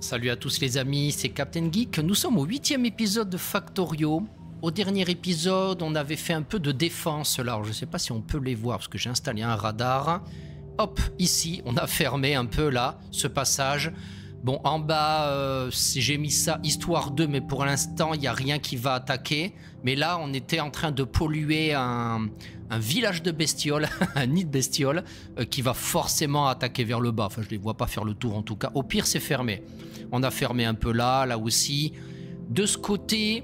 Salut à tous les amis, c'est Captain Geek. Nous sommes au 8e épisode de Factorio. Au dernier épisode, on avait fait un peu de défense là. Alors, je ne sais pas si on peut les voir parce que j'ai installé un radar. Hop, ici, on a fermé un peu là, ce passage. Bon, en bas, j'ai mis ça histoire 2, mais pour l'instant, il n'y a rien qui va attaquer. Mais là, on était en train de polluer un village de bestioles, un nid de bestioles, qui va forcément attaquer vers le bas. Enfin, je ne les vois pas faire le tour en tout cas. Au pire, c'est fermé. On a fermé un peu là aussi. De ce côté,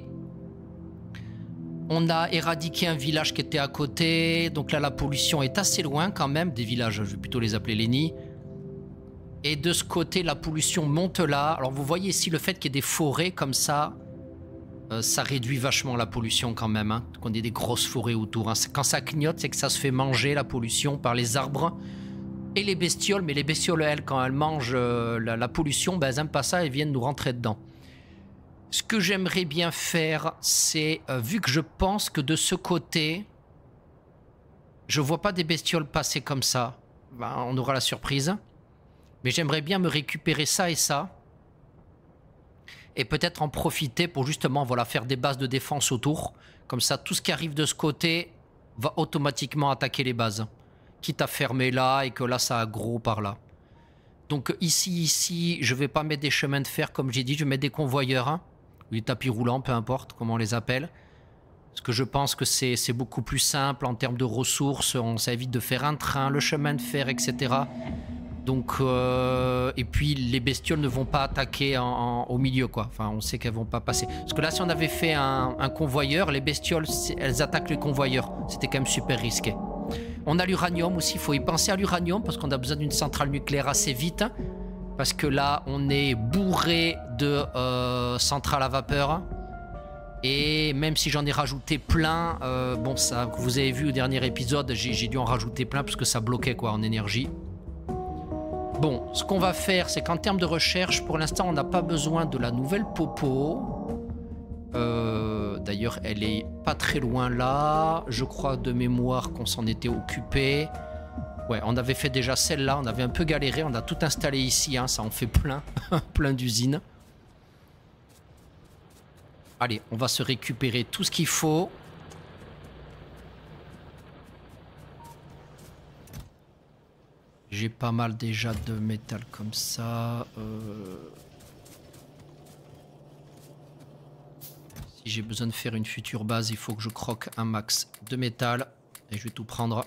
on a éradiqué un village qui était à côté. Donc là, la pollution est assez loin quand même des villages. Je vais plutôt les appeler les nids. Et de ce côté, la pollution monte là. Alors vous voyez ici le fait qu'il y ait des forêts comme ça, ça réduit vachement la pollution quand même. Hein, qu'on ait des grosses forêts autour. Hein. Quand ça clignote, c'est que ça se fait manger la pollution par les arbres et les bestioles. Mais les bestioles, elles, quand elles mangent la pollution, ben, elles n'aiment pas ça et viennent nous rentrer dedans. Ce que j'aimerais bien faire, c'est, vu que je pense que de ce côté, je vois pas des bestioles passer comme ça, ben, on aura la surprise. Mais j'aimerais bien me récupérer ça et ça. Et peut-être en profiter pour justement voilà, faire des bases de défense autour. Comme ça, tout ce qui arrive de ce côté va automatiquement attaquer les bases. Quitte à fermer là et que là, ça aggro par là. Donc ici, je vais pas mettre des chemins de fer comme j'ai dit. Je vais mettre des convoyeurs. Hein, ou des tapis roulants, peu importe comment on les appelle. Parce que je pense que c'est beaucoup plus simple en termes de ressources. Ça évite de faire un train, le chemin de fer, etc. Donc, et puis les bestioles ne vont pas attaquer au milieu, quoi. Enfin, on sait qu'elles vont pas passer. Parce que là, si on avait fait un convoyeur, les bestioles, elles attaquent les convoyeurs. C'était quand même super risqué. On a l'uranium aussi, il faut y penser à l'uranium parce qu'on a besoin d'une centrale nucléaire assez vite. Parce que là, on est bourré de centrales à vapeur. Et même si j'en ai rajouté plein, bon, ça, vous avez vu au dernier épisode, j'ai dû en rajouter plein parce que ça bloquait, quoi, en énergie. Bon, ce qu'on va faire, c'est qu'en termes de recherche, pour l'instant, on n'a pas besoin de la nouvelle popo. D'ailleurs, elle est pas très loin là. Je crois de mémoire qu'on s'en était occupé. Ouais, on avait fait déjà celle-là. On avait un peu galéré. On a tout installé ici. Hein, ça en fait plein. Plein d'usines. Allez, on va se récupérer tout ce qu'il faut. J'ai pas mal déjà de métal comme ça. Si j'ai besoin de faire une future base, il faut que je croque un max de métal. Et je vais tout prendre.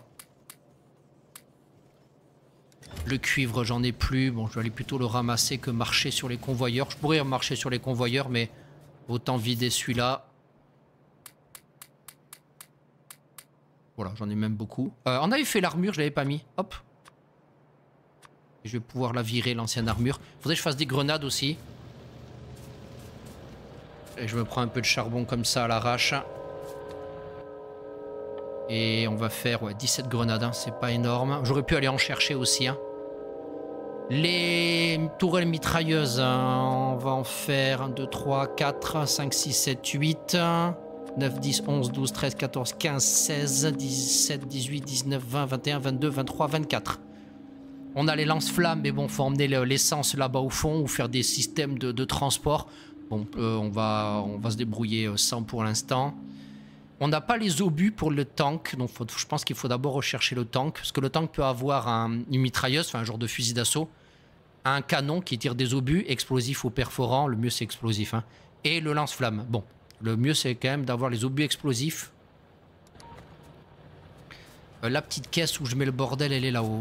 Le cuivre, j'en ai plus. Bon, je vais aller plutôt le ramasser que marcher sur les convoyeurs. Je pourrais marcher sur les convoyeurs, mais autant vider celui-là. Voilà, j'en ai même beaucoup. On avait fait l'armure, je l'avais pas mis. Hop. Et je vais pouvoir la virer, l'ancienne armure. Faudrait que je fasse des grenades aussi. Et je me prends un peu de charbon comme ça à l'arrache. Et on va faire ouais, 17 grenades, hein, c'est pas énorme. J'aurais pu aller en chercher aussi. Hein. Les tourelles mitrailleuses, hein, on va en faire 1, 2, 3, 4, 5, 6, 7, 8, 9, 10, 11, 12, 13, 14, 15, 16, 17, 18, 19, 20, 21, 22, 23, 24. On a les lance-flammes, mais bon, faut emmener l'essence là-bas au fond ou faire des systèmes de transport. Bon, on va se débrouiller sans pour l'instant. On n'a pas les obus pour le tank, donc je pense qu'il faut d'abord rechercher le tank. Parce que le tank peut avoir une mitrailleuse, enfin un genre de fusil d'assaut, un canon qui tire des obus, explosifs ou perforants, le mieux c'est explosif. Hein, et le lance-flamme. Bon, le mieux c'est quand même d'avoir les obus explosifs. La petite caisse où je mets le bordel, elle est là-haut.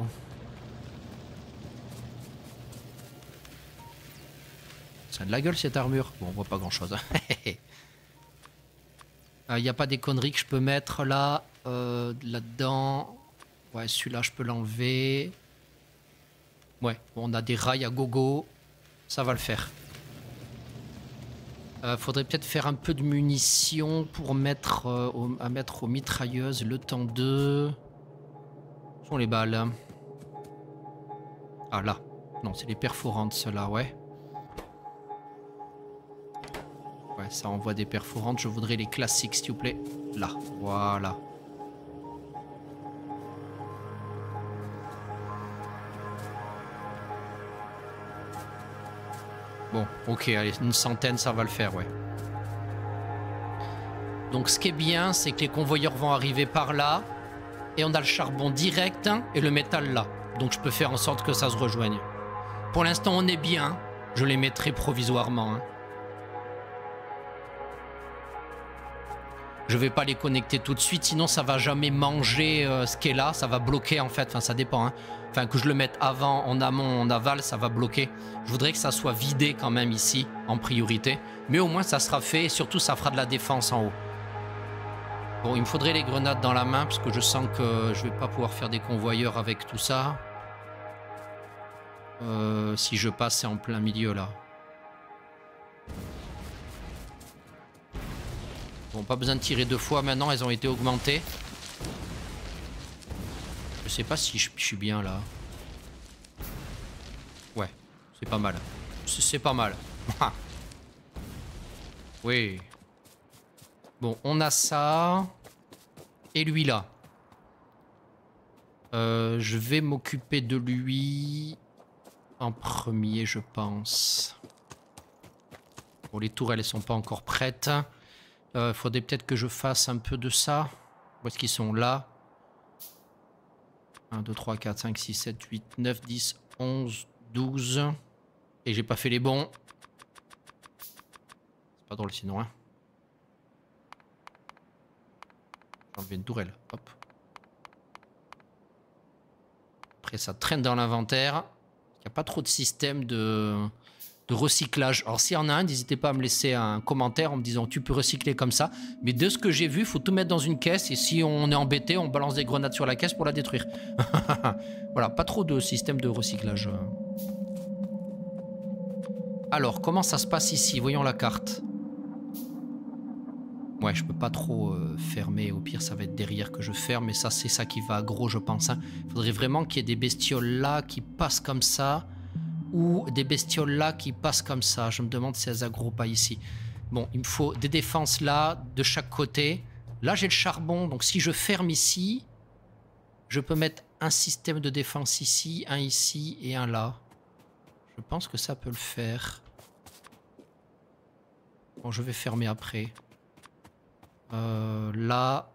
Ça a de la gueule cette armure. Bon, on voit pas grand chose. Il n'y a pas des conneries que je peux mettre là, là-dedans. Ouais, celui-là, je peux l'enlever. Ouais, bon, on a des rails à gogo. Ça va le faire. Faudrait peut-être faire un peu de munitions pour mettre, à mettre aux mitrailleuses. Le temps de... Où sont les balles? Ah, là. Non, c'est les perforantes, ceux-là, ouais. Ouais, ça envoie des perforantes. Je voudrais les classiques, s'il vous plaît. Là, voilà. Bon, ok, allez, une centaine, ça va le faire, ouais. Donc ce qui est bien, c'est que les convoyeurs vont arriver par là. Et on a le charbon direct et le métal là. Donc je peux faire en sorte que ça se rejoigne. Pour l'instant, on est bien. Je les mettrai provisoirement. Hein. Je vais pas les connecter tout de suite, sinon ça va jamais manger ce qui est là. Ça va bloquer en fait. Enfin, ça dépend. Hein. Enfin, que je le mette avant, en amont, en aval, ça va bloquer. Je voudrais que ça soit vidé quand même ici, en priorité. Mais au moins, ça sera fait et surtout, ça fera de la défense en haut. Bon, il me faudrait les grenades dans la main parce que je sens que je vais pas pouvoir faire des convoyeurs avec tout ça. Si je passe, c'est en plein milieu là. Bon, pas besoin de tirer 2 fois maintenant, elles ont été augmentées. Je sais pas si je suis bien là. Ouais, c'est pas mal. C'est pas mal. Oui. Bon, on a ça. Et lui là. Je vais m'occuper de lui en premier, je pense. Bon, les tourelles, elles sont pas encore prêtes. Faudrait peut-être que je fasse un peu de ça. Où est-ce qu'ils sont là? 1, 2, 3, 4, 5, 6, 7, 8, 9, 10, 11, 12. Et j'ai pas fait les bons. C'est pas drôle sinon, hein. J'ai enlevé une tourelle. Hop. Après, ça traîne dans l'inventaire. Il n'y a pas trop de système de recyclage. Alors, s'il y en a un, n'hésitez pas à me laisser un commentaire en me disant tu peux recycler comme ça. Mais de ce que j'ai vu, il faut tout mettre dans une caisse. Et si on est embêté, on balance des grenades sur la caisse pour la détruire. Voilà, pas trop de système de recyclage. Alors, comment ça se passe ici? Voyons la carte. Ouais, je peux pas trop fermer. Au pire, ça va être derrière que je ferme. Mais ça, c'est ça qui va aggro, je pense. Hein. Faudrait vraiment qu'il y ait des bestioles là qui passent comme ça. Ou des bestioles là qui passent comme ça. Je me demande si elles aggro pas ici. Bon, il me faut des défenses là, de chaque côté. Là, j'ai le charbon. Donc, si je ferme ici, je peux mettre un système de défense ici, un ici et un là. Je pense que ça peut le faire. Bon, je vais fermer après. Là.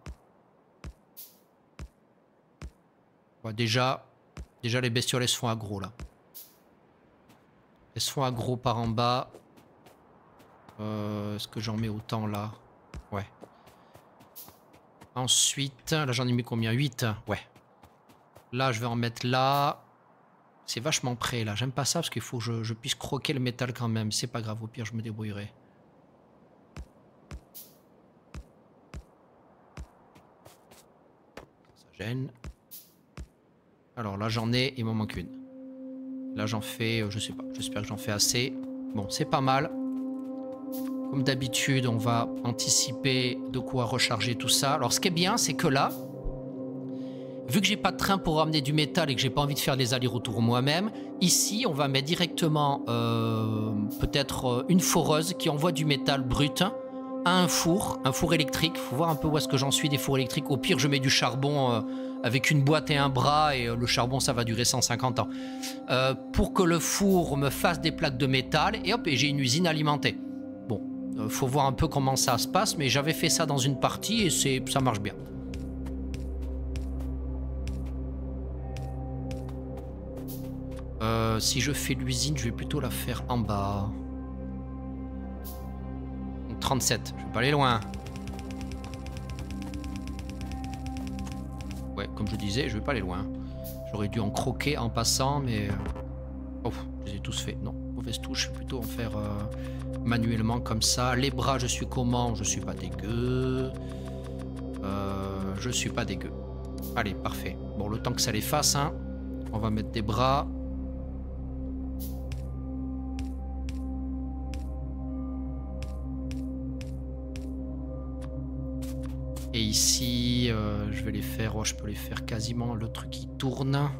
Ouais, déjà, les bestioles, elles se font aggro, là. Elles se font aggro par en bas. Est-ce que j'en mets autant, là? Ouais. Ensuite, là, j'en ai mis combien? 8? Ouais. Là, je vais en mettre là. C'est vachement près, là. J'aime pas ça, parce qu'il faut que je puisse croquer le métal quand même. C'est pas grave, au pire, je me débrouillerai. Gêne. Alors là j'en ai, il m'en manque une. Là j'en fais, je sais pas, j'espère que j'en fais assez. Bon, c'est pas mal. Comme d'habitude, on va anticiper de quoi recharger tout ça. Alors ce qui est bien, c'est que là, vu que j'ai pas de train pour ramener du métal et que j'ai pas envie de faire les allers-retours moi-même, ici on va mettre directement peut-être une foreuse qui envoie du métal brut à un four électrique. Faut voir un peu où est-ce que j'en suis des fours électriques. Au pire, je mets du charbon avec une boîte et un bras et le charbon, ça va durer 150 ans. Pour que le four me fasse des plaques de métal et hop, et j'ai une usine alimentée. Bon, faut voir un peu comment ça se passe, mais j'avais fait ça dans une partie et ça marche bien. Si je fais l'usine, je vais plutôt la faire en bas. 37, je vais pas aller loin. Ouais, comme je disais, je vais pas aller loin. J'aurais dû en croquer en passant, mais... Oh, je les ai tous faits. Non, mauvaise touche, je vais plutôt en faire manuellement comme ça. Les bras, je suis comment? Je suis pas dégueu. Je suis pas dégueu. Allez, parfait. Bon, le temps que ça les fasse, hein, on va mettre des bras. Et ici, je vais les faire, oh, je peux les faire quasiment le truc qui tourne.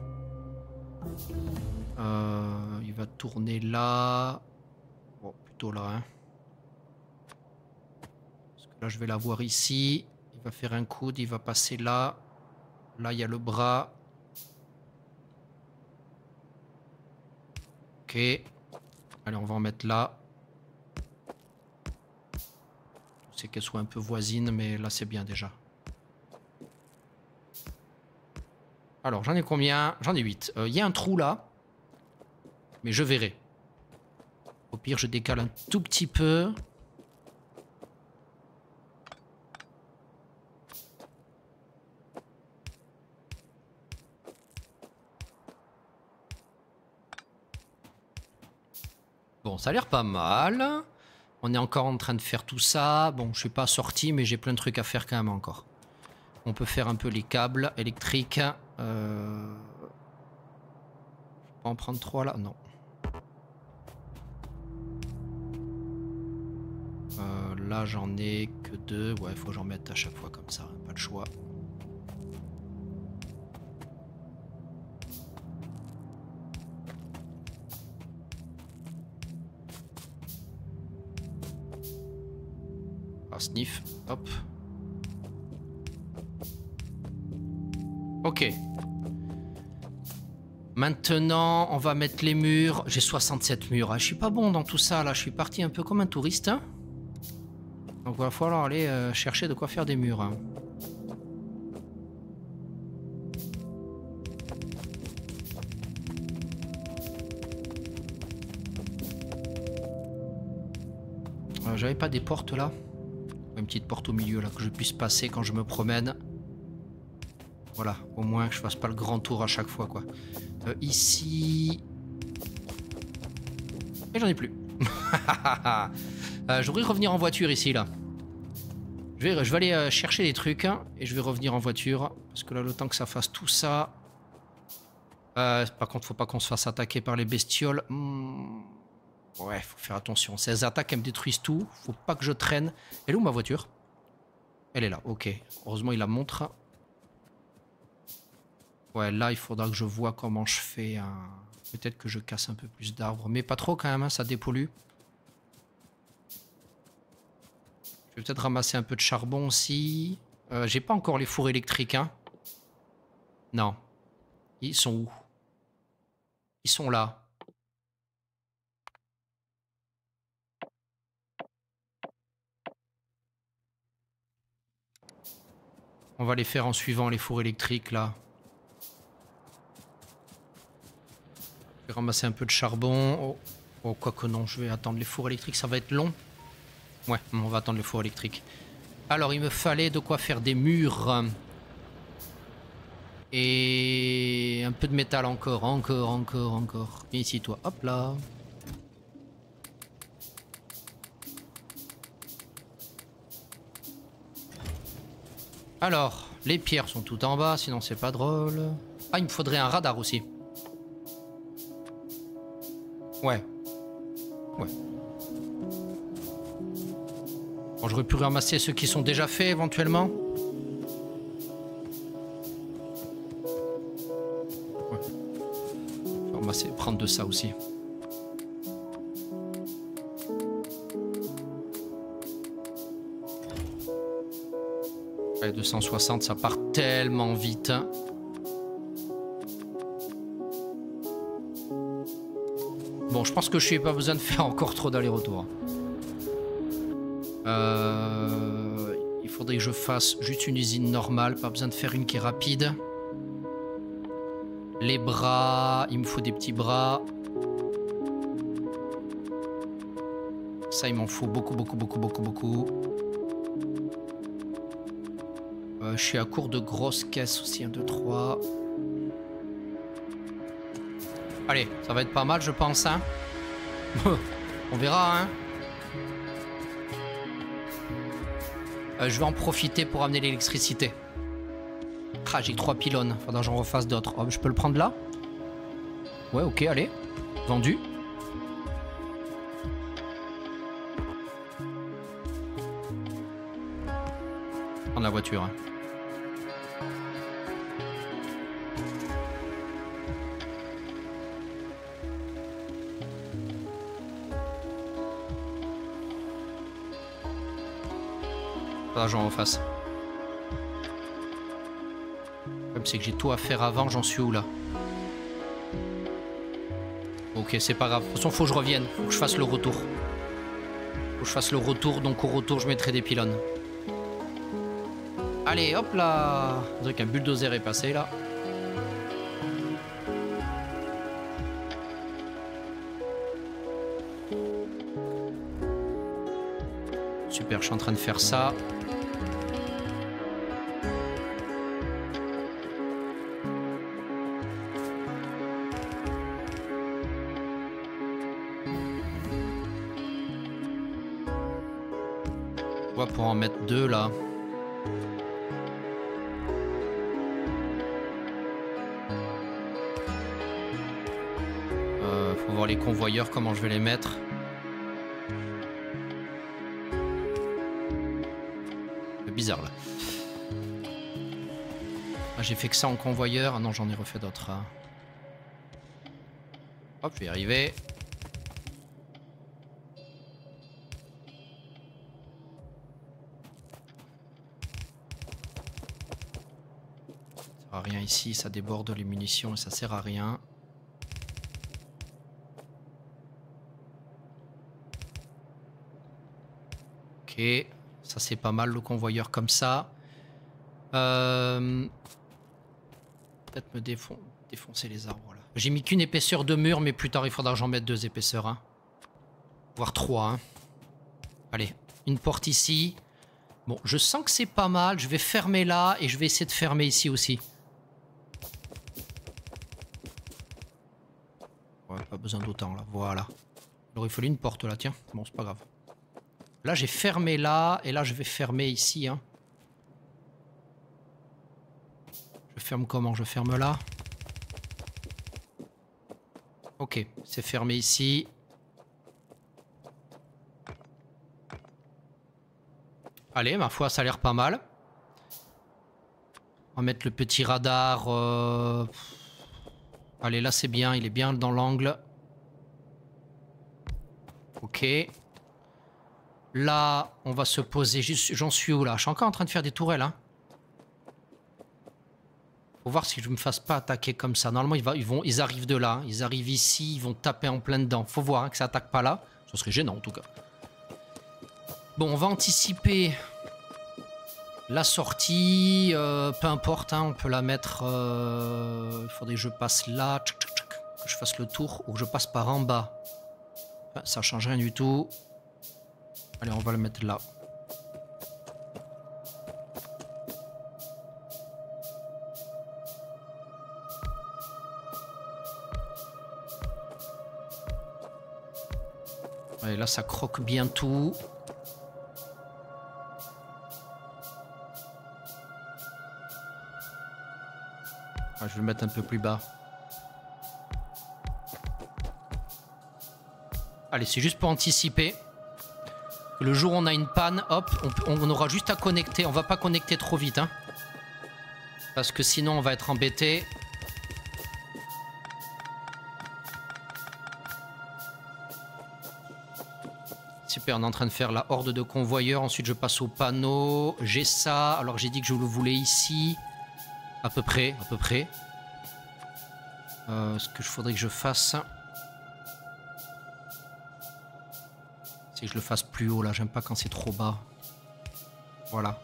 Il va tourner là. Bon, plutôt là. Hein. Parce que là, je vais l'avoir ici. Il va faire un coude, il va passer là. Là, il y a le bras. Ok. Allez, on va en mettre là. C'est qu'elle soit un peu voisine, mais là c'est bien déjà. Alors, j'en ai combien? J'en ai 8. Il y a un trou là. Mais je verrai. Au pire, je décale un tout petit peu. Bon, ça a l'air pas mal. On est encore en train de faire tout ça. Bon, je suis pas sorti, mais j'ai plein de trucs à faire quand même encore. On peut faire un peu les câbles électriques. Faut pas en prendre 3 là? Non. Là, j'en ai que 2. Ouais, faut que j'en mette à chaque fois comme ça. Pas le choix. Ah, sniff. Hop. Ok. Maintenant, on va mettre les murs. J'ai 67 murs. Je suis pas bon dans tout ça, là. Je suis parti un peu comme un touriste. Hein. Donc, il va falloir aller chercher de quoi faire des murs. Hein. J'avais pas des portes, là? Une petite porte au milieu, là, que je puisse passer quand je me promène. Voilà, au moins que je fasse pas le grand tour à chaque fois, quoi. Ici... Et j'en ai plus. Je voudrais revenir en voiture ici, là. Je vais aller chercher des trucs, hein, et je vais revenir en voiture. Parce que là, le temps que ça fasse tout ça... par contre, faut pas qu'on se fasse attaquer par les bestioles. Ouais, faut faire attention. Ces attaques, elles me détruisent tout. Faut pas que je traîne. Elle est où ma voiture? Elle est là, ok. Heureusement, il la montre. Ouais, là, il faudra que je vois comment je fais. Peut-être que je casse un peu plus d'arbres. Mais pas trop quand même, hein, ça dépollue. Je vais peut-être ramasser un peu de charbon aussi. J'ai pas encore les fours électriques, hein. Non. Ils sont où? Ils sont là. On va les faire en suivant les fours électriques, là. Je vais ramasser un peu de charbon. Oh, quoique non, je vais attendre les fours électriques, ça va être long. Ouais, on va attendre les fours électriques. Alors, il me fallait de quoi faire des murs. Et un peu de métal encore. Viens ici, toi. Hop là. Alors, les pierres sont tout en bas, sinon c'est pas drôle. Ah, il me faudrait un radar aussi. Ouais. Bon, j'aurais pu ramasser ceux qui sont déjà faits éventuellement. Ouais. Je vais ramasser, prendre de ça aussi. Ouais, 260, ça part tellement vite. Bon, je pense que je n'ai pas besoin de faire encore trop d'aller-retour. Il faudrait que je fasse juste une usine normale, pas besoin de faire une qui est rapide. Les bras, il me faut des petits bras. Ça, il m'en faut beaucoup. Je suis à court de grosses caisses aussi, 1, 2, 3. Allez, ça va être pas mal, je pense, hein. On verra, hein. Je vais en profiter pour amener l'électricité. Ah, j'ai 3 pylônes, faudra que j'en refasse d'autres. Oh, je peux le prendre là? Ouais, ok, allez. Vendu. Prendre la voiture, hein. J'en refasse. Le problème c'est que j'ai tout à faire avant, j'en suis où là? Ok, c'est pas grave. De toute façon, faut que je revienne. Faut que je fasse le retour. Faut que je fasse le retour. Donc, au retour, je mettrai des pylônes. Allez, hop là. On dirait qu'un bulldozer est passé là. Super, je suis en train de faire ça. Pour en mettre 2 là. Faut voir les convoyeurs, comment je vais les mettre. C'est bizarre là. Ah, j'ai fait que ça en convoyeur. Ah non, j'en ai refait d'autres. Hein. Hop, je vais y arriver. Rien ici, ça déborde les munitions et ça sert à rien. Ok, ça c'est pas mal le convoyeur comme ça. Peut-être me défoncer les arbres là. J'ai mis qu'une épaisseur de mur, mais plus tard il faudra que j'en mette 2 épaisseurs. Hein. Voire 3. Hein. Allez, une porte ici. Bon, je sens que c'est pas mal. Je vais fermer là et je vais essayer de fermer ici aussi. Ouais, pas besoin d'autant là, voilà. Il aurait fallu une porte là, tiens. Bon, c'est pas grave. Là, j'ai fermé là, et là, je vais fermer ici. Hein. Je ferme comment? Je ferme là. Ok, c'est fermé ici. Allez, ma foi, ça a l'air pas mal. On va mettre le petit radar... Allez, là c'est bien, il est bien dans l'angle. Ok. Là, on va se poser juste... J'en suis où là? Je suis encore en train de faire des tourelles. Hein. Faut voir si je me fasse pas attaquer comme ça. Normalement, ils arrivent de là. Ils arrivent ici, ils vont taper en plein dedans. Faut voir hein, que ça attaque pas là. Ce serait gênant en tout cas. Bon, on va anticiper la sortie. Peu importe, hein, on peut la mettre... il faudrait que je passe là. Que je fasse le tour ou que je passe par en bas. Ça change rien du tout. Allez, on va le mettre là. Allez, là, ça croque bien tout. Ah, je vais le mettre un peu plus bas. Allez, c'est juste pour anticiper. Le jour où on a une panne, hop, on aura juste à connecter. On va pas connecter trop vite, hein. Parce que sinon, on va être embêté. Super, on est en train de faire la horde de convoyeurs. Ensuite, je passe au panneau. J'ai ça. Alors, j'ai dit que je le voulais ici. À peu près, à peu près. Ce que je faudrait que je fasse... C'est que je le fasse plus haut, là. J'aime pas quand c'est trop bas. Voilà.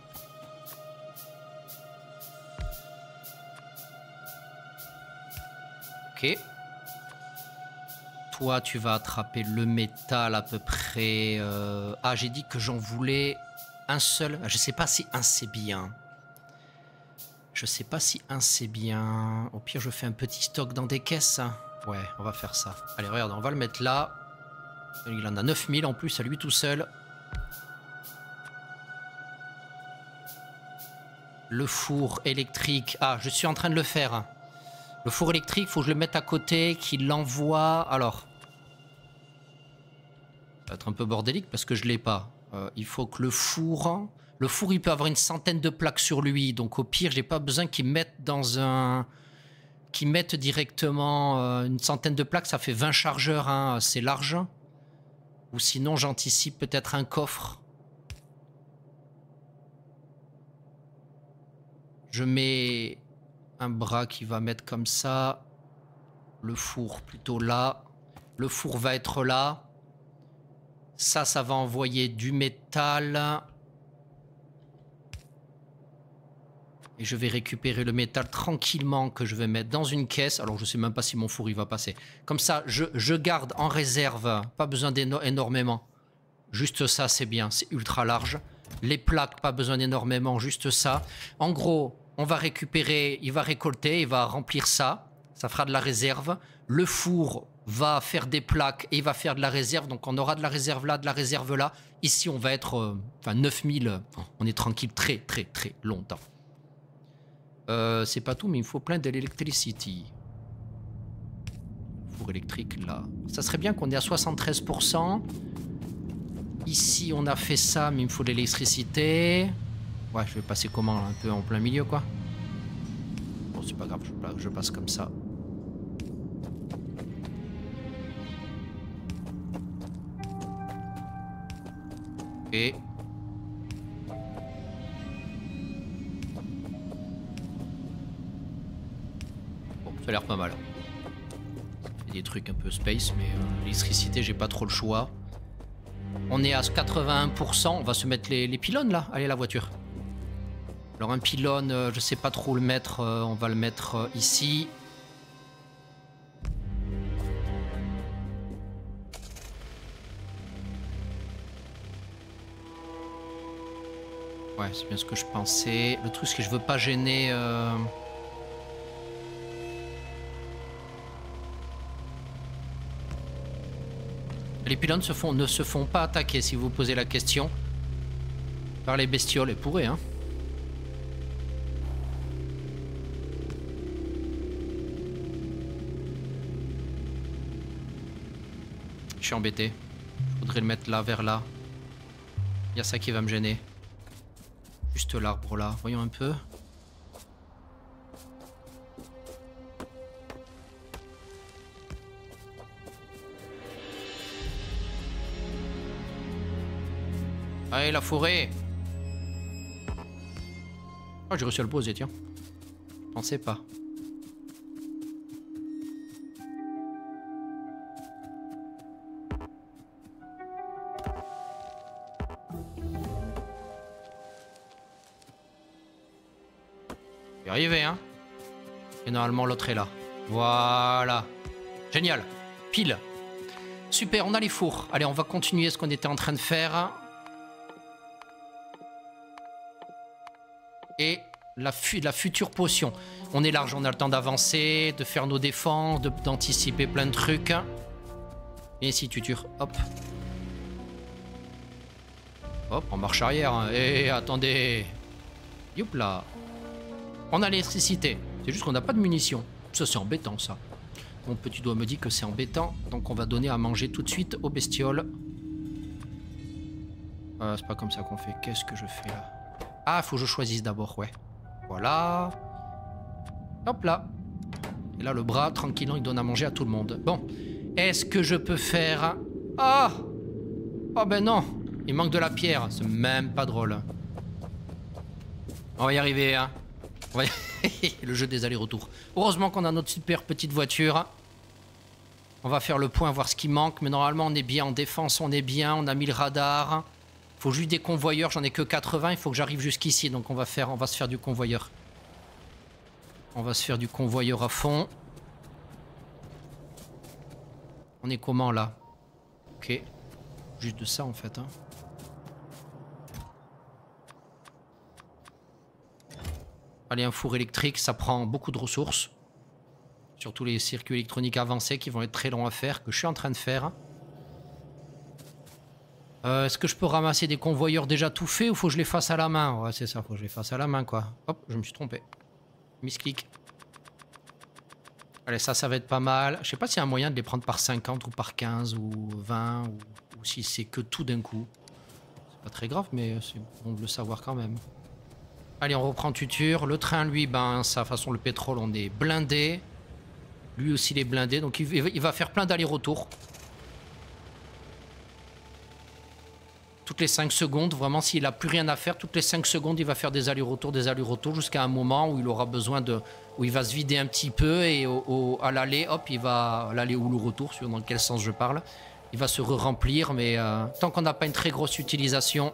Ok. Toi, tu vas attraper le métal à peu près... Ah, j'ai dit que j'en voulais un seul. Je sais pas si un c'est bien. Je sais pas si un c'est bien. Au pire, je fais un petit stock dans des caisses. Ouais, on va faire ça. Allez, regarde, on va le mettre là. Il en a 9000 en plus à lui tout seul. Le four électrique. Ah, je suis en train de le faire. Le four électrique, faut que je le mette à côté, qu'il l'envoie. Alors, ça va être un peu bordélique parce que je l'ai pas. Il faut que le four... Le four, il peut avoir une centaine de plaques sur lui. Donc au pire, j'ai pas besoin qu'il mette dans un... Qu'il mette directement une centaine de plaques. Ça fait 20 chargeurs, hein, c'est large. Ou sinon, j'anticipe peut-être un coffre. Je mets un bras qui va mettre comme ça. Le four plutôt là. Le four va être là. Ça va envoyer du métal. Et je vais récupérer le métal tranquillement que je vais mettre dans une caisse. Alors, je sais même pas si mon four, il va passer. Comme ça, je garde en réserve. Pas besoin d'énormément. Juste ça, c'est bien. C'est ultra large. Les plaques, pas besoin d'énormément. Juste ça. En gros, on va récupérer, il va récolter, il va remplir ça. Ça fera de la réserve. Le four va faire des plaques et il va faire de la réserve. Donc, on aura de la réserve là, de la réserve là. Ici, on va être... 9000. On est tranquille très, très, très longtemps. C'est pas tout, mais il me faut plein de l'électricité. Four électrique, là. Ça serait bien qu'on ait à 73%. Ici, on a fait ça, mais il me faut de l'électricité. Ouais, je vais passer comment, là, un peu en plein milieu, quoi. Bon, c'est pas grave, je passe comme ça. Et... ça a l'air pas mal. Des trucs un peu space, mais l'électricité, j'ai pas trop le choix. On est à 81%. On va se mettre les pylônes là. Allez, la voiture. Alors, un pylône, je sais pas trop où le mettre. On va le mettre ici. Ouais, c'est bien ce que je pensais. Le truc, c'est que je veux pas gêner. Les pylônes ne se font pas attaquer, si vous vous posez la question, par les bestioles. Elles pourraient, hein. Je suis embêté. Il faudrait le mettre là, vers là. Il y a ça qui va me gêner. Juste l'arbre là. Voyons un peu. Allez, la forêt. Oh, j'ai réussi à le poser, tiens. Je pensais pas. Je vais arriver, hein. Et normalement, l'autre est là. Voilà. Génial. Pile. Super, on a les fours. Allez, on va continuer ce qu'on était en train de faire. Et la future potion. On est large, on a le temps d'avancer, de faire nos défenses, d'anticiper plein de trucs. Et ici, tuture. Hop. Hop, en marche arrière. Et attendez. Youp là. On a l'électricité. C'est juste qu'on n'a pas de munitions. Ça, c'est embêtant, ça. Mon petit doigt me dit que c'est embêtant. Donc, on va donner à manger tout de suite aux bestioles. C'est pas comme ça qu'on fait. Qu'est-ce que je fais là? Ah, faut que je choisisse d'abord, ouais. Voilà. Hop là. Et là, le bras, tranquillement, il donne à manger à tout le monde. Bon. Est-ce que je peux faire... Ah! Oh ben non. Il manque de la pierre. C'est même pas drôle. On va y arriver, hein. On va le jeu des allers-retours. Heureusement qu'on a notre super petite voiture. On va faire le point, voir ce qui manque. Mais normalement, on est bien en défense, on est bien. On a mis le radar. Faut juste des convoyeurs, j'en ai que 80, il faut que j'arrive jusqu'ici, donc on va se faire du convoyeur. On va se faire du convoyeur à fond. On est comment là? Ok. Juste de ça en fait. Hein. Allez, un four électrique, ça prend beaucoup de ressources. Surtout les circuits électroniques avancés qui vont être très longs à faire, que je suis en train de faire. Est-ce que je peux ramasser des convoyeurs déjà tout faits ou faut que je les fasse à la main? Ouais, c'est ça, faut que je les fasse à la main, quoi. Hop, je me suis trompé. Misclic. Allez, ça va être pas mal. Je sais pas s'il y a un moyen de les prendre par 50 ou par 15 ou 20 ou si c'est que tout d'un coup. C'est pas très grave, mais c'est bon de le savoir quand même. Allez, on reprend tuture. Le train, lui, ben, ça, de toute façon, le pétrole, on est blindé. Lui aussi, il est blindé. Donc, il va faire plein d'allers-retours. Toutes les 5 secondes, vraiment, s'il n'a plus rien à faire, toutes les 5 secondes, il va faire des allers-retours jusqu'à un moment où il aura besoin de où il va se vider un petit peu et à l'aller, hop, il va... L'aller ou le retour, suivant dans quel sens je parle. Il va se remplir, mais tant qu'on n'a pas une très grosse utilisation...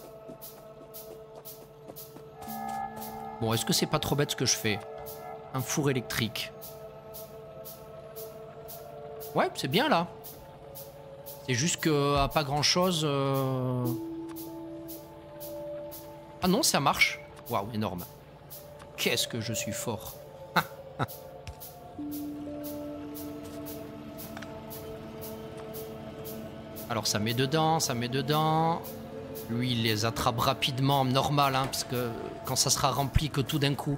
Bon, est-ce que c'est pas trop bête ce que je fais? Un four électrique. Ouais, c'est bien là. C'est juste qu'à pas grand-chose... Ah non, ça marche. Waouh, énorme. Qu'est-ce que je suis fort. Alors ça met dedans, ça met dedans. Lui, il les attrape rapidement, normal, hein, parce que quand ça sera rempli que tout d'un coup...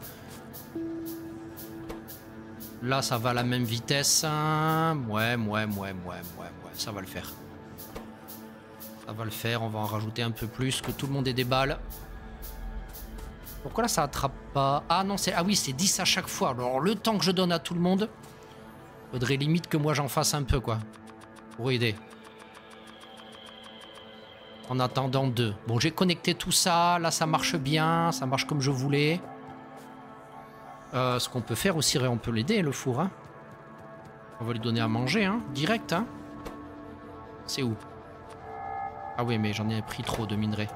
Là, ça va à la même vitesse. Ouais, ça va le faire. Ça va le faire, on va en rajouter un peu plus, que tout le monde ait des balles. Pourquoi là, ça attrape pas? Ah non, c'est... Ah oui, c'est 10 à chaque fois. Alors, le temps que je donne à tout le monde, faudrait limite que moi, j'en fasse un peu, quoi. Pour aider. En attendant 2. Bon, j'ai connecté tout ça. Là, ça marche bien. Ça marche comme je voulais. Ce qu'on peut faire aussi, on peut l'aider, le four. Hein. On va lui donner à manger, hein, direct. Hein. C'est où? Ah oui, mais j'en ai pris trop de minerais.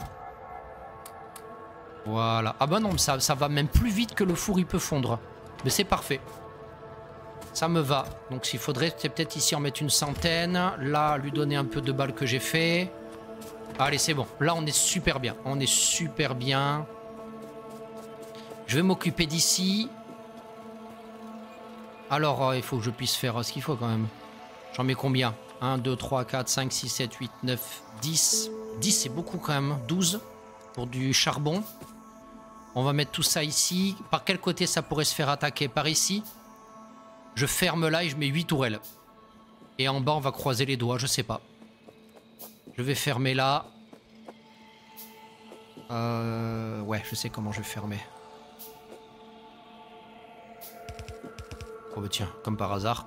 Voilà. Ah bah non, ça va même plus vite que le four, il peut fondre. Mais c'est parfait. Ça me va. Donc s'il faudrait, c'est peut-être ici en mettre une centaine. Là, lui donner un peu de balles que j'ai fait. Allez, c'est bon. Là, on est super bien. On est super bien. Je vais m'occuper d'ici. Alors, il faut que je puisse faire ce qu'il faut quand même. J'en mets combien? 1, 2, 3, 4, 5, 6, 7, 8, 9, 10. 10, c'est beaucoup quand même. 12 pour du charbon. On va mettre tout ça ici. Par quel côté ça pourrait se faire attaquer? Par ici. Je ferme là et je mets 8 tourelles. Et en bas, on va croiser les doigts. Je sais pas. Je vais fermer là. Ouais, je sais comment je vais fermer. Oh bah tiens, comme par hasard.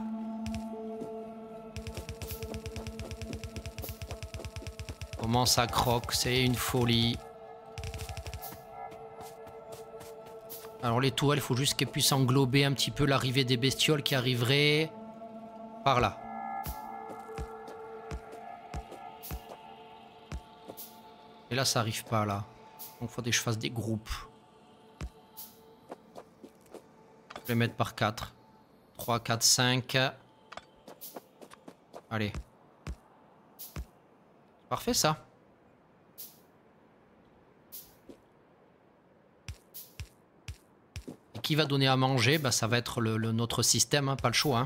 Comment ça croque, c'est une folie. Alors les tourelles, il faut juste qu'elles puissent englober un petit peu l'arrivée des bestioles qui arriveraient par là. Et là, ça arrive pas là. Donc il faudrait que je fasse des groupes. Je vais les mettre par 4. 3, 4, 5. Allez. Parfait ça. Et qui va donner à manger? Bah, ça va être notre système, hein, pas le choix. Hein.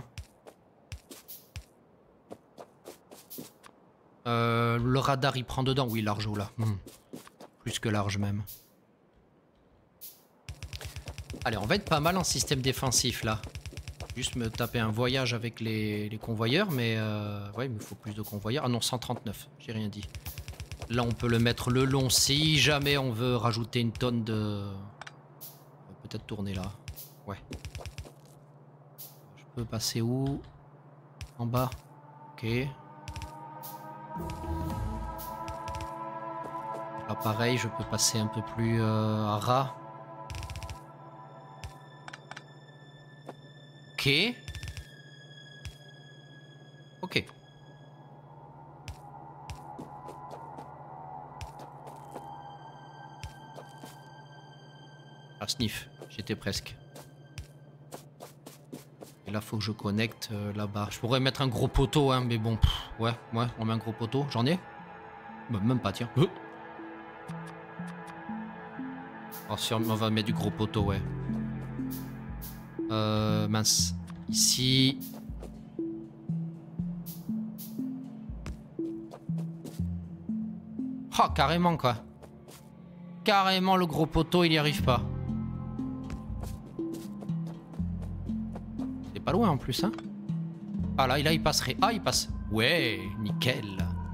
Le radar il prend dedans. Oui, large ou là. Plus que large même. Allez, on va être pas mal en système défensif là. Juste me taper un voyage avec les convoyeurs, mais ouais, il me faut plus de convoyeurs. Ah non, 139, j'ai rien dit. Là, on peut le mettre le long si jamais on veut rajouter une tonne de... On va peut-être tourner là. Ouais. Je peux passer où? En bas. Ok. Là, pareil, je peux passer un peu plus à ras. Ok. Ok. Ah, sniff. J'étais presque. Et là, faut que je connecte là-bas. Je pourrais mettre un gros poteau, hein, mais bon. Ouais, on met un gros poteau. J'en ai? Bah, même pas, tiens. Oh, on va mettre du gros poteau, ouais. Mince. Ici. Oh, carrément, quoi. Carrément, le gros poteau, il n'y arrive pas. C'est pas loin, en plus, hein. Ah, là, il passerait. Ah, il passe. Ouais, nickel.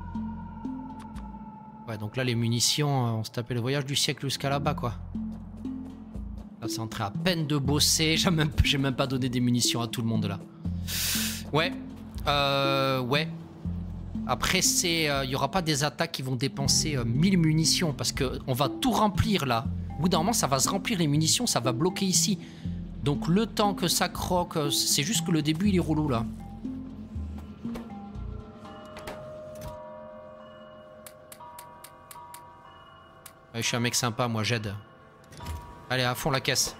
Ouais, donc là, les munitions, on se tapait le voyage du siècle jusqu'à là-bas, quoi. Là, c'est en train à peine de bosser. J'ai même pas donné des munitions à tout le monde, là. Ouais. Ouais. Après, il y aura pas des attaques qui vont dépenser 1000 munitions. Parce qu'on va tout remplir, là. Au bout d'un moment, ça va se remplir, les munitions. Ça va bloquer ici. Donc le temps que ça croque, c'est juste que le début il est relou là. Ouais, je suis un mec sympa, moi j'aide. Allez, à fond la caisse.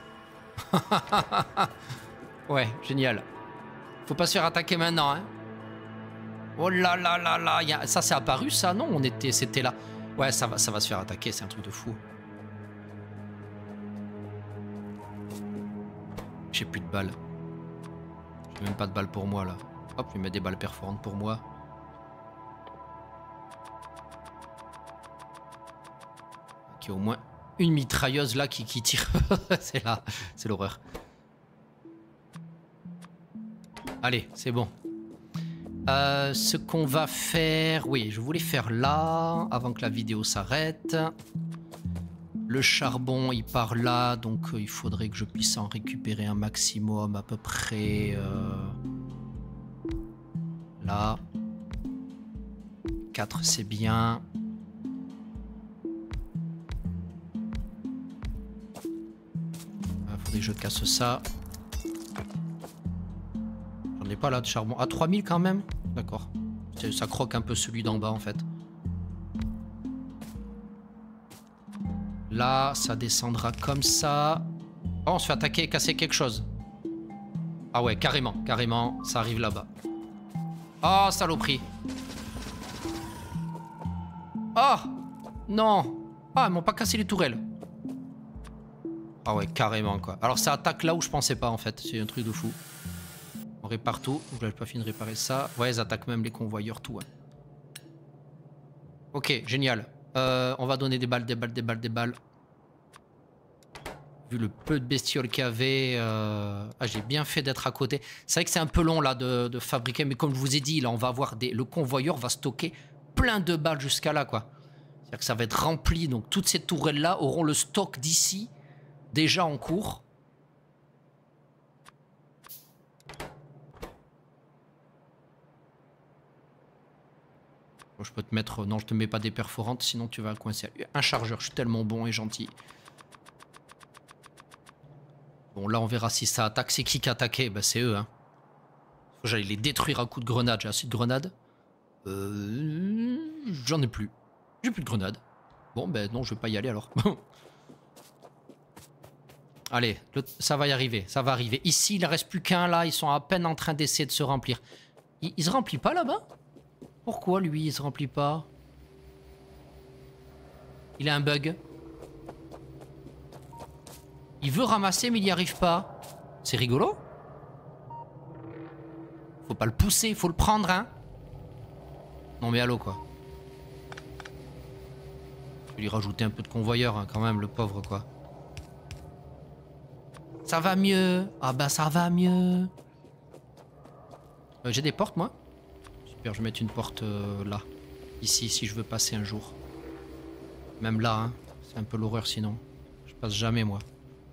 Ouais, génial. Faut pas se faire attaquer maintenant, hein. Oh là là là là, ça c'est apparu ça? Non, c'était là. Ouais, ça va se faire attaquer, c'est un truc de fou. J'ai plus de balles. J'ai même pas de balles pour moi là. Hop, je vais mettre des balles perforantes pour moi. Ok, au moins une mitrailleuse là qui tire. C'est là, c'est l'horreur. Allez, c'est bon. Ce qu'on va faire... Oui, je voulais faire là, avant que la vidéo s'arrête. Le charbon, il part là, donc il faudrait que je puisse en récupérer un maximum, à peu près... là. 4, c'est bien. Il faudrait que je casse ça. J'en ai pas là de charbon. Ah, 3000 quand même? D'accord. Ça croque un peu celui d'en bas en fait. Là, ça descendra comme ça. Oh, on se fait attaquer et casser quelque chose. Ah ouais, carrément, carrément, ça arrive là-bas. Oh, saloperie. Oh, non. Ah, ils m'ont pas cassé les tourelles. Ah ouais, carrément quoi. Alors ça attaque là où je pensais pas en fait. C'est un truc de fou. On répare tout. Je n'avais pas fini de réparer ça. Ouais, ils attaquent même les convoyeurs, tout. Ouais. Ok, génial. On va donner des balles, des balles, des balles, des balles. Vu le peu de bestioles qu'il y avait, ah, j'ai bien fait d'être à côté. C'est vrai que c'est un peu long là de fabriquer, mais comme je vous ai dit, là on va avoir le convoyeur va stocker plein de balles jusqu'à là, quoi. C'est-à-dire que ça va être rempli, donc toutes ces tourelles-là auront le stock d'ici déjà en cours. Je peux te mettre... Non, je te mets pas des perforantes, sinon tu vas coincer. Un chargeur, je suis tellement bon et gentil. Bon, là, on verra si ça attaque. C'est qui a attaqué? Bah, c'est eux, hein. J'allais les détruire à coups de grenade. J'ai assez de grenades. J'en ai plus. J'ai plus de grenades. Bon, ben non, je vais pas y aller alors. Allez, ça va y arriver. Ça va arriver. Ici, il ne reste plus qu'un là. Ils sont à peine en train d'essayer de se remplir. Il se remplit pas là-bas? Pourquoi lui il se remplit pas? Il a un bug. Il veut ramasser mais il n'y arrive pas. C'est rigolo. Faut pas le pousser, faut le prendre, hein. Non mais allô quoi. Je vais lui rajouter un peu de convoyeur hein, quand même, le pauvre quoi. Ça va mieux. Ah bah ça va mieux. J'ai des portes moi. Super, je vais mettre une porte là. Ici, si je veux passer un jour. Même là, hein. C'est un peu l'horreur sinon. Je passe jamais moi.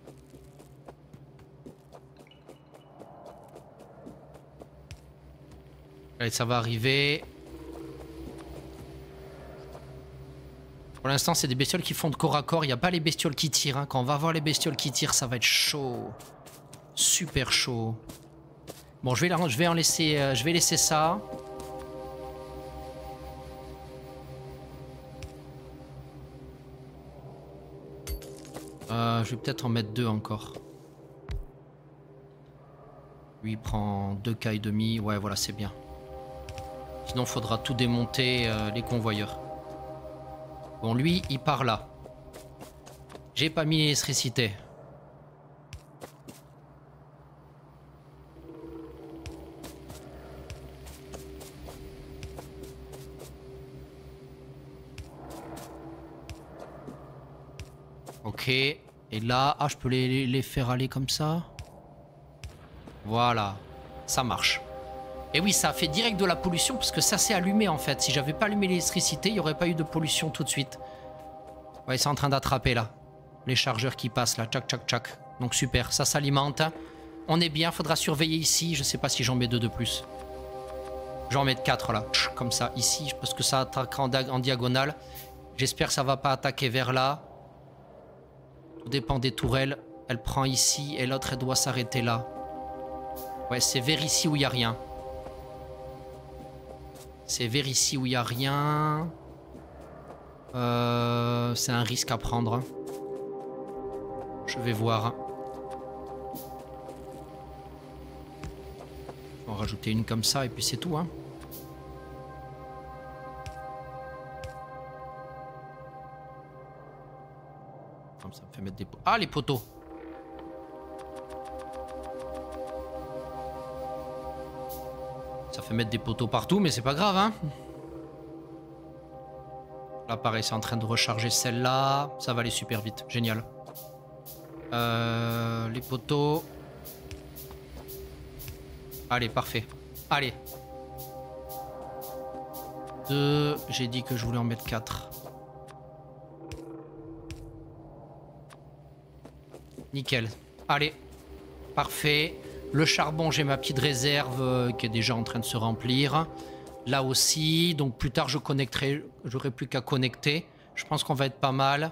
Allez, ça va arriver. Pour l'instant, c'est des bestioles qui font de corps à corps. Il n'y a pas les bestioles qui tirent. Hein. Quand on va voir les bestioles qui tirent, ça va être chaud. Super chaud. Bon, je vais laisser ça. Je vais peut-être en mettre 2 encore. Lui, il prend 2K et demi. Ouais, voilà, c'est bien. Sinon, il faudra tout démonter, les convoyeurs. Bon, lui, il part là. J'ai pas mis l'électricité. Ok. Et là, ah, je peux les faire aller comme ça. Voilà. Ça marche. Et oui, ça a fait direct de la pollution parce que ça s'est allumé en fait. Si j'avais pas allumé l'électricité, il n'y aurait pas eu de pollution tout de suite. Ouais, ils sont en train d'attraper là. Les chargeurs qui passent là. Tchac, tchac, tchac. Donc super, ça s'alimente. On est bien, faudra surveiller ici. Je sais pas si j'en mets 2 de plus. J'en mets 4 là. Comme ça, ici, parce que ça attaquera en diagonale. J'espère que ça va pas attaquer vers là. Tout dépend des tourelles. Elle prend ici et l'autre, elle doit s'arrêter là. Ouais, c'est vers ici où il n'y a rien. C'est vers ici où il n'y a rien. C'est un risque à prendre. Je vais voir. On va rajouter une comme ça et puis c'est tout. Hein. Comme ça me fait mettre des poteaux. Ah, les poteaux! Ça fait mettre des poteaux partout, mais c'est pas grave, hein. Là, pareil, c'est en train de recharger celle-là. Ça va aller super vite. Génial. Les poteaux. Allez, parfait. Allez. 2. J'ai dit que je voulais en mettre 4. Nickel. Allez. Parfait. Le charbon, j'ai ma petite réserve qui est déjà en train de se remplir. Là aussi. Donc plus tard, je connecterai. J'aurai plus qu'à connecter. Je pense qu'on va être pas mal.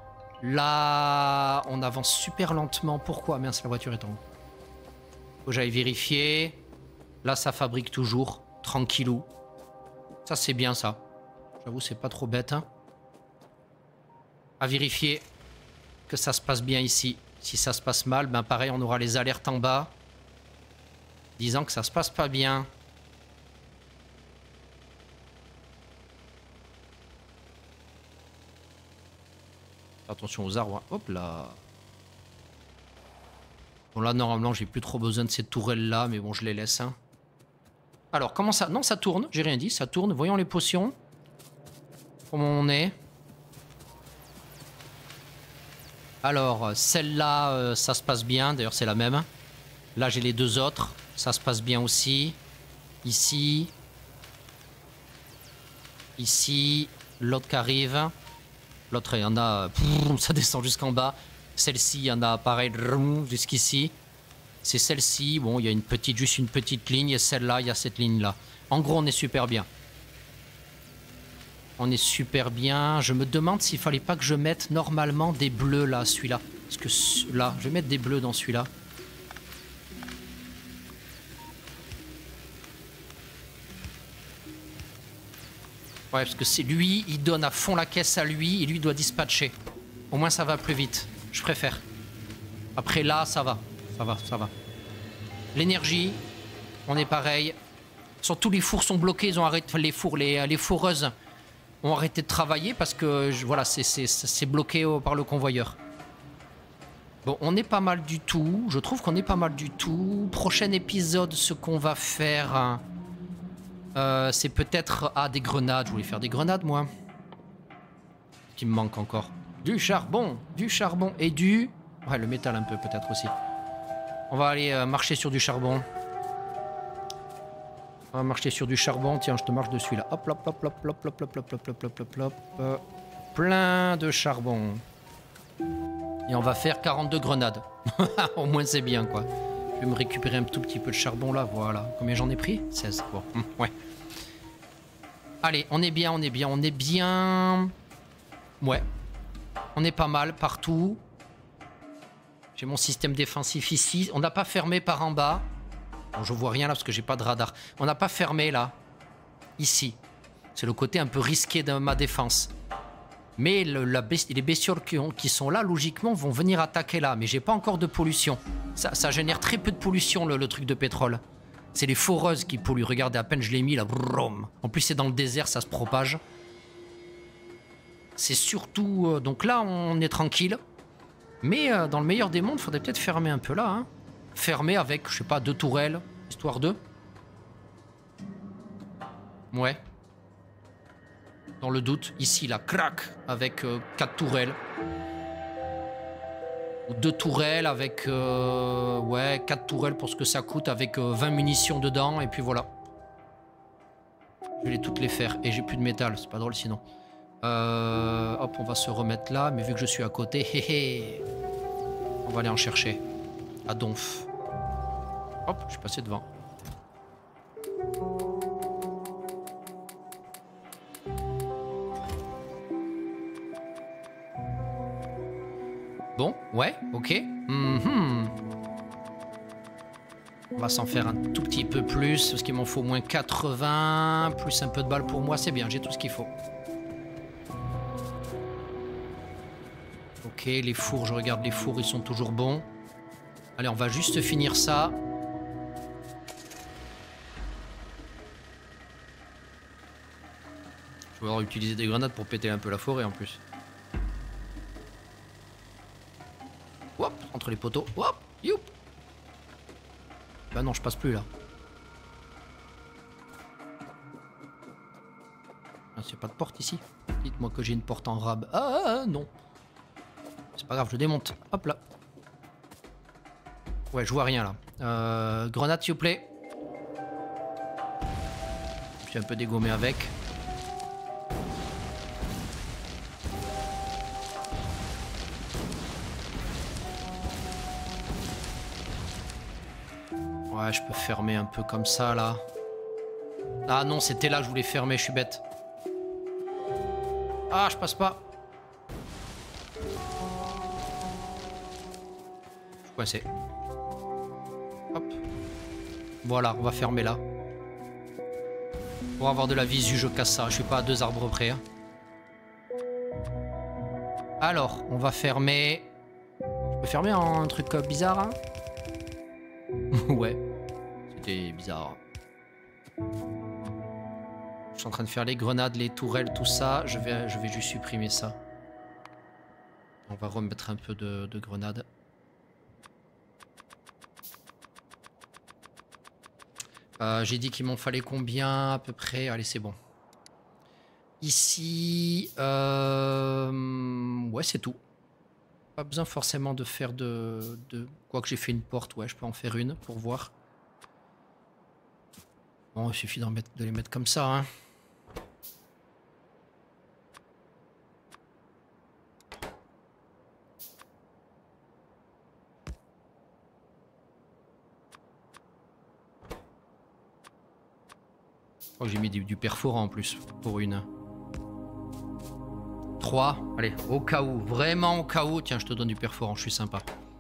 Là, on avance super lentement. Pourquoi? Mince, la voiture est en haut. Faut que j'aille vérifier. Là, ça fabrique toujours. Tranquillou. Ça, c'est bien, ça. J'avoue, c'est pas trop bête. Hein. À vérifier que ça se passe bien ici. Si ça se passe mal, ben pareil, on aura les alertes en bas. Disant que ça se passe pas bien. Attention aux arbres. Hop là. Bon là, normalement, j'ai plus trop besoin de ces tourelles-là, mais bon, je les laisse. Hein. Alors, comment ça... Non, ça tourne. J'ai rien dit, ça tourne. Voyons les potions. Comment on est? Alors, celle-là, ça se passe bien. D'ailleurs, c'est la même. Là, j'ai les deux autres. Ça se passe bien aussi. Ici. Ici. L'autre qui arrive. L'autre, il y en a... ça descend jusqu'en bas. Celle-ci, il y en a pareil jusqu'ici. C'est celle-ci. Bon, il y a juste une petite ligne. Et celle-là, il y a cette ligne-là. En gros, on est super bien. On est super bien. Je me demande s'il fallait pas que je mette normalement des bleus là, celui-là. Parce que là, je vais mettre des bleus dans celui-là. Ouais, parce que c'est lui, il donne à fond la caisse à lui, et lui doit dispatcher. Au moins ça va plus vite. Je préfère. Après là, ça va. Ça va, ça va. L'énergie, on est pareil. Surtout les fours sont bloqués, ils ont arrêté. Les fours, les fourreuses ont arrêté de travailler parce que voilà, c'est bloqué par le convoyeur. Bon, on est pas mal du tout. Je trouve qu'on est pas mal du tout. Prochain épisode, ce qu'on va faire... c'est peut-être... Ah, des grenades. Je voulais faire des grenades, moi. Ce qui me manque encore. Du charbon et du... Ouais, le métal un peu, peut-être aussi. On va aller marcher sur du charbon. On va marcher sur du charbon. Tiens, je te marche dessus, là. Hop, hop, hop, hop, hop, hop, hop, hop, hop, hop, hop, hop. Plein de charbon. Et on va faire 42 grenades. Au moins, c'est bien, quoi. Je vais me récupérer un tout petit peu de charbon, là. Voilà. Combien j'en ai pris? 16. Bon, ouais. Allez, on est bien, on est bien, on est bien. Ouais. On est pas mal partout. J'ai mon système défensif ici. On n'a pas fermé par en bas. Bon, je vois rien là parce que j'ai pas de radar. On n'a pas fermé là. Ici. C'est le côté un peu risqué de ma défense. Mais les bestioles qui sont là, logiquement, vont venir attaquer là. Mais j'ai pas encore de pollution. Ça génère très peu de pollution, le truc de pétrole. C'est les foreuses qui polluent. Regardez, à peine je l'ai mis là. Brum. En plus, c'est dans le désert, ça se propage. C'est surtout... donc là, on est tranquille. Mais dans le meilleur des mondes, il faudrait peut-être fermer un peu là. Hein. Fermer avec, je sais pas, 2 tourelles. Histoire de... Ouais. Dans le doute, ici, là, crac, avec 4 tourelles. Ou 2 tourelles avec... ouais, 4 tourelles pour ce que ça coûte, avec 20 munitions dedans, et puis voilà. Je vais toutes les faire. Et j'ai plus de métal, c'est pas drôle sinon. Hop, on va se remettre là, mais vu que je suis à côté, on va aller en chercher. À Donf. Hop, je suis passé devant. Bon, ouais, ok. On va s'en faire un tout petit peu plus, parce qu'il m'en faut moins 80, plus un peu de balles pour moi, c'est bien, j'ai tout ce qu'il faut. Ok, les fours, je regarde les fours, ils sont toujours bons. Allez, on va juste finir ça. Je vais avoir utilisé des grenades pour péter un peu la forêt en plus. Hop, entre les poteaux. Hop, youp. Bah non, je passe plus là. Ah, c'est pas de porte ici. Dites-moi que j'ai une porte en rab. Ah non. C'est pas grave, je démonte. Hop là. Ouais, je vois rien là. Grenade s'il vous plaît. Je suis un peu dégommé avec. Ouais, je peux fermer un peu comme ça, là. Ah non, c'était là que je voulais fermer, je suis bête. Ah, je passe pas. Je suis coincé. Hop. Voilà, on va fermer là. Pour avoir de la visu, je casse ça. Je suis pas à 2 arbres près. Hein. Alors, on va fermer... Je peux fermer un truc bizarre, hein. Ouais. C'était bizarre. Je suis en train de faire les grenades, les tourelles, tout ça. Je vais juste supprimer ça. On va remettre un peu de grenades. J'ai dit qu'il m'en fallait combien à peu près? Allez, c'est bon. Ici... Ouais, c'est tout. Pas besoin forcément de faire de... Quoique j'ai fait une porte, ouais, je peux en faire une pour voir. Bon, il suffit de les mettre comme ça, hein. Oh, j'ai mis du perforant en plus, pour une. 3. Allez, au cas où, vraiment au cas où. Tiens, je te donne du perforant, je suis sympa.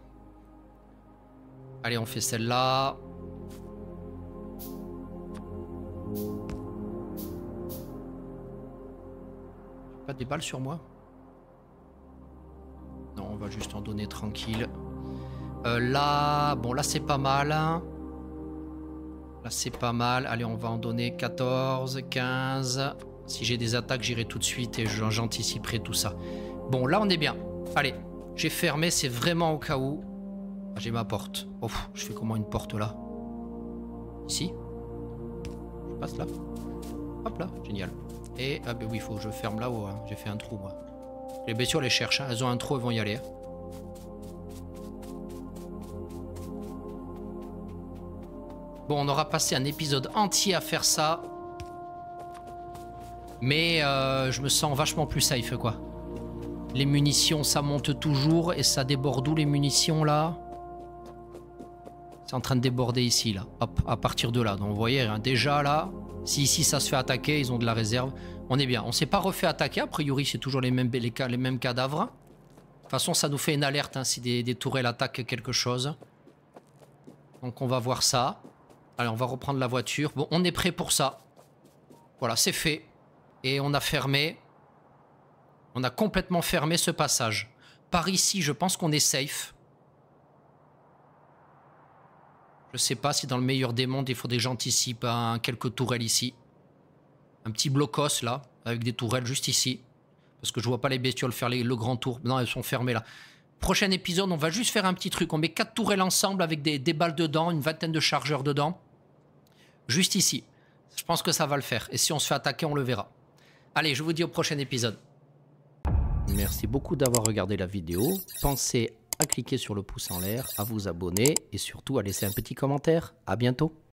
Allez, on fait celle-là. Pas des balles sur moi? Non, on va juste en donner tranquille. Là, bon, là c'est pas mal. Là c'est pas mal. Allez, on va en donner 14, 15. Si j'ai des attaques, j'irai tout de suite et j'anticiperai tout ça. Bon, là on est bien. Allez, j'ai fermé, c'est vraiment au cas où. Ah, j'ai ma porte. Oh, je fais comment une porte là? Ici? Je passe là. Hop là, génial. Et, ah ben oui, il faut que je ferme là-haut. Hein. J'ai fait un trou, moi. Les bestioles les cherchent. Hein. Elles ont un trou, elles vont y aller. Hein. Bon, on aura passé un épisode entier à faire ça. Mais je me sens vachement plus safe, quoi. Les munitions, ça monte toujours. Et ça déborde où, les munitions, là? C'est en train de déborder ici, là. Hop, à partir de là. Donc, vous voyez, hein, déjà, là... Si ici ça se fait attaquer, ils ont de la réserve. On est bien. On s'est pas refait attaquer. A priori, c'est toujours les mêmes cadavres. De toute façon, ça nous fait une alerte hein, si des tourelles attaquent quelque chose. Donc on va voir ça. Allez, on va reprendre la voiture. Bon, on est prêt pour ça. Voilà, c'est fait. Et on a fermé. On a complètement fermé ce passage. Par ici, je pense qu'on est safe. Je sais pas si dans le meilleur des mondes, il faudrait que j'anticipe quelques tourelles ici. Un petit blocos là, avec des tourelles juste ici. Parce que je vois pas les bestioles faire le grand tour. Non, elles sont fermées là. Prochain épisode, on va juste faire un petit truc. On met 4 tourelles ensemble avec des balles dedans, une vingtaine de chargeurs dedans. Juste ici. Je pense que ça va le faire. Et si on se fait attaquer, on le verra. Allez, je vous dis au prochain épisode. Merci beaucoup d'avoir regardé la vidéo. Pensez à cliquer sur le pouce en l'air, à vous abonner et surtout à laisser un petit commentaire. À bientôt.